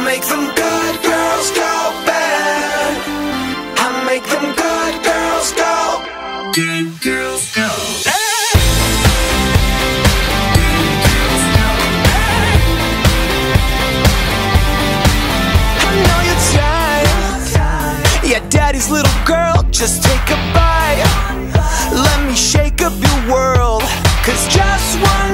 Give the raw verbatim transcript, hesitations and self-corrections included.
make them good girls go bad. I make them good girls go. Good girls go. I know you're tired. Yeah, daddy's little girl, just take a bite. Let me shake up your world, 'cause just one